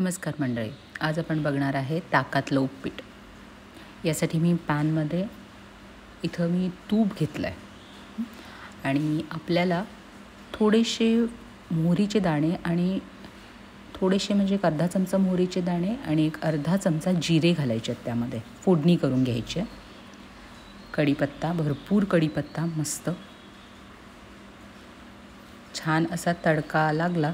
नमस्कार मंडळी, आज आपण बघणार आहे ताकातलं उपीट। यासाठी मी पॅनमध्ये इथं मी तूप घेतलं आहे आणि आपल्याला थोडेसे मोहरीचे दाणे आणि थोडेसे म्हणजे एक अर्धा चमचा मोहरीचे दाणे आणि एक अर्धा चमचा जिरे घालायचे आहेत, त्यामध्ये फोडणी करून घ्यायची आहे। कढीपत्ता, भरपूर कढीपत्ता, मस्त छान असा तडका लागला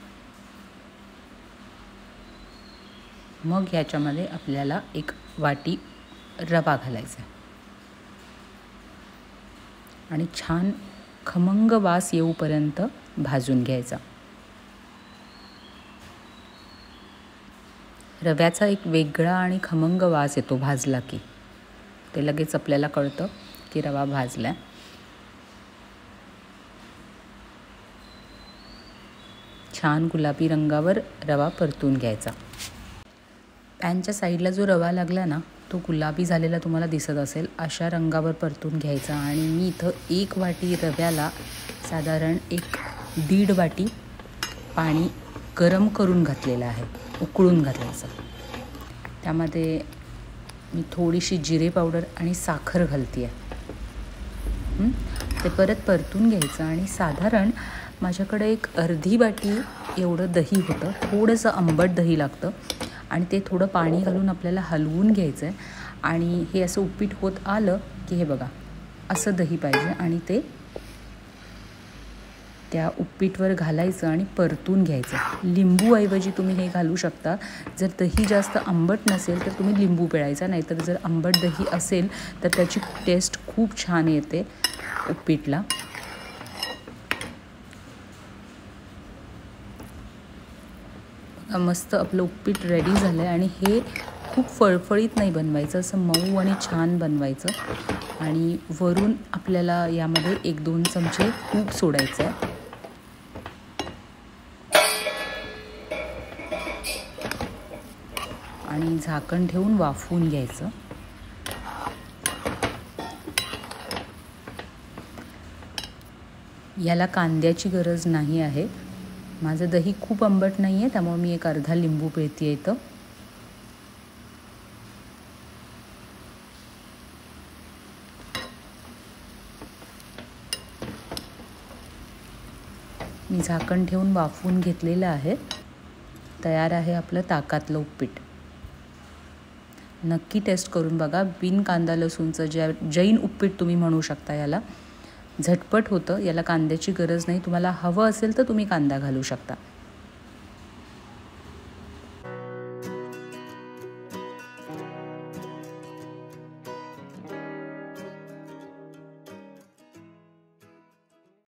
मग ह्याच्यामध्ये आपल्याला एक वाटी रवा घालायचा आणि छान खमंग वास येऊपर्यंत भाजून घ्यायचा। रव्याचा एक वेगळा आणि खमंग वास येतो भाजला की, ते लगेच आपल्याला कळतं की रवा भाजला। छान गुलाबी रंगावर रवा परतून घ्यायचा। पॅनच्या साईडला जो रवा लागला ना, तो गुलाबी झालेला तुम्हाला दिसत असेल, अशा रंगावर परतून घ्यायचा। आणि मी इथं एक वाटी रव्याला साधारण 1-1.5 वाटी पाणी गरम करून घातलेलं आहे, उकळून घालायचं। त्यामध्ये मी थोडीशी जिरे पावडर आणि साखर घालते आहे। ते परत परतून घ्यायचं आणि साधारण माझ्याकडे एक अर्धी वाटी एवढं दही होतं, थोडंसं आंबट दही लागतं आणि ते थोडं पाणी घालून आपल्याला हलवून घ्यायचं आहे। आणि हे असं उपीट होत आलं की हे बघा, असं दही पाहिजे आणि ते त्या उपीटवर घालायचं आणि परतून घ्यायचं। लिंबूऐवजी तुम्ही हे घालू शकता। जर दही जास्त आंबट नसेल तर तुम्ही लिंबू पिळायचा, नाहीतर जर आंबट दही असेल तर त्याची टेस्ट खूप छान येते उपीटला। मस्त आपलं उपीट रेडी झालं आहे आणि हे खूप फळफळीत नाही बनवायचं, असं मऊ आणि छान बनवायचं। आणि वरून आपल्याला यामध्ये 1-2 चमचे तूप सोडायचं आहे आणि झाकण ठेवून वाफवून घ्यायचं। याला कांद्याची गरज नाही आहे। माझं दही खूप आंबट नाही आहे, त्यामुळे मी एक अर्धा लिंबू पिळते इथं। मी झाकण ठेवून वाफवून घेतलेलं आहे। तयार आहे आपलं ताकातलं उपीट। नक्की टेस्ट करून बघा। बिन कांदा लसूणचं जैन उपीट तुम्ही म्हणू शकता याला। झटपट होतं, याला कांद्याची गरज नाही। तुम्हाला हवं असेल तर तुम्ही कांदा घालू शकता।